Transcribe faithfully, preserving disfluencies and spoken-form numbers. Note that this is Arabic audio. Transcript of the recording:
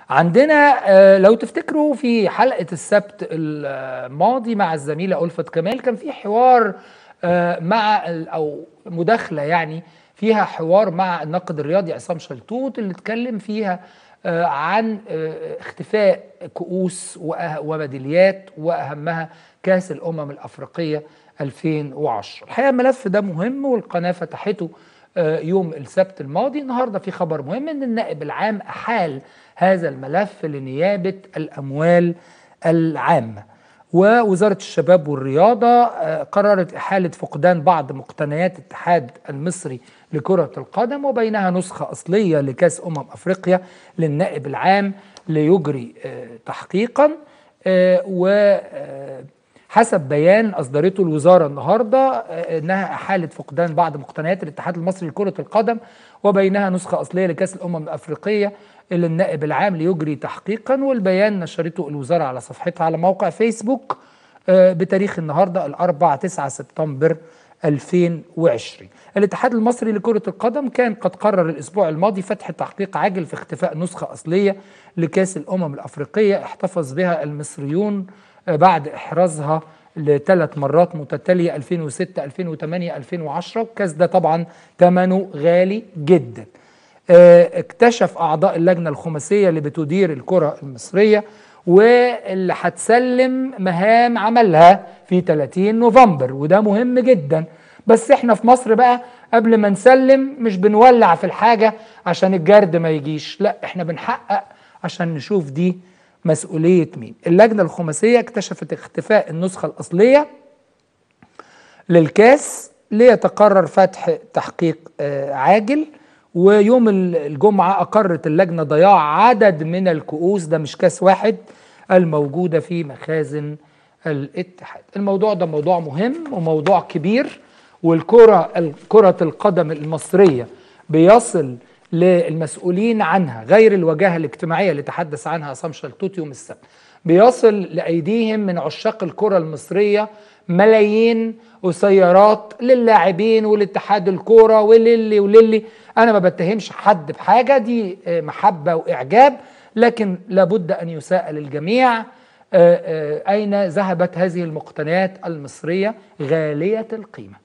عندنا آه، لو تفتكروا في حلقة السبت الماضي مع الزميلة ألفت كمال كان في حوار آه، مع ال- أو مداخلة يعني فيها حوار مع الناقد الرياضي عصام شلتوت اللي اتكلم فيها آه، عن آه، اختفاء كؤوس وأه- وميداليات وأهمها كأس الأمم الأفريقية ألفين وعشرة. الحقيقة الملف ده مهم والقناة فتحته آه، يوم السبت الماضي. النهارده في خبر مهم ان النائب العام احال هذا الملف لنيابه الاموال العامه، ووزاره الشباب والرياضه آه، قررت احاله فقدان بعض مقتنيات الاتحاد المصري لكره القدم وبينها نسخه اصليه لكاس امم افريقيا للنائب العام ليجري آه، تحقيقا. آه، و آه، حسب بيان أصدرته الوزارة النهاردة آه، إنها أحالت فقدان بعض مقتنيات الاتحاد المصري لكرة القدم وبينها نسخة أصلية لكأس الأمم الأفريقية إلى النائب العام ليجري تحقيقا. والبيان نشرته الوزارة على صفحتها على موقع فيسبوك آه، بتاريخ النهاردة الأربعاء تسعة سبتمبر ألفين وعشرين. الاتحاد المصري لكرة القدم كان قد قرر الأسبوع الماضي فتح تحقيق عاجل في اختفاء نسخة أصلية لكأس الأمم الأفريقية احتفظ بها المصريون بعد إحرازها لثلاث مرات متتالية ألفين وستة ألفين وثمانية ألفين وعشرة. والكاس ده طبعا ثمنه غالي جدا. اه اكتشف أعضاء اللجنة الخماسية اللي بتدير الكرة المصرية واللي هتسلم مهام عملها في ثلاثين نوفمبر، وده مهم جدا. بس احنا في مصر بقى قبل ما نسلم مش بنولع في الحاجة عشان الجرد ما يجيش، لا احنا بنحقق عشان نشوف دي مسؤولية مين. اللجنة الخماسية اكتشفت اختفاء النسخة الأصلية للكاس ليتقرر فتح تحقيق عاجل. ويوم الجمعة أقرت اللجنة ضياع عدد من الكؤوس، ده مش كاس واحد، الموجودة في مخازن الاتحاد. الموضوع ده موضوع مهم وموضوع كبير، والكرة كرة القدم المصرية بيصل للمسؤولين عنها غير الوجاهة الاجتماعية اللي تحدث عنها عصام شلتوت يوم السبت، بيصل لأيديهم من عشاق الكرة المصرية ملايين وسيارات للاعبين ولاتحاد الكرة وللي وللي. أنا ما بتهمش حد بحاجة، دي محبة وإعجاب، لكن لابد أن يساءل الجميع أين ذهبت هذه المقتنيات المصرية غالية القيمة.